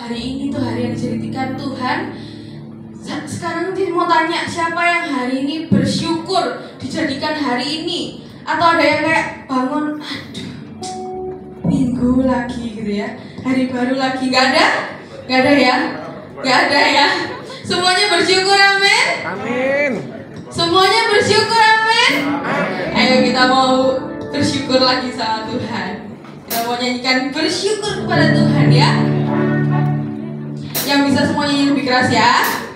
hari ini tuh hari yang dijadikan Tuhan. Sekarang dia mau tanya, siapa yang hari ini bersyukur dijadikan hari ini? Atau ada yang kayak bangun, aduh, minggu lagi gitu ya, hari baru lagi. Gak ada? Gak ada ya? Gak ada ya? Semuanya bersyukur, amin? Amin. Semuanya bersyukur, amin? Ayo kita mau bersyukur lagi sama Tuhan. Kita mau nyanyikan bersyukur kepada Tuhan ya. Yang bisa semuanya nyanyi lebih keras ya.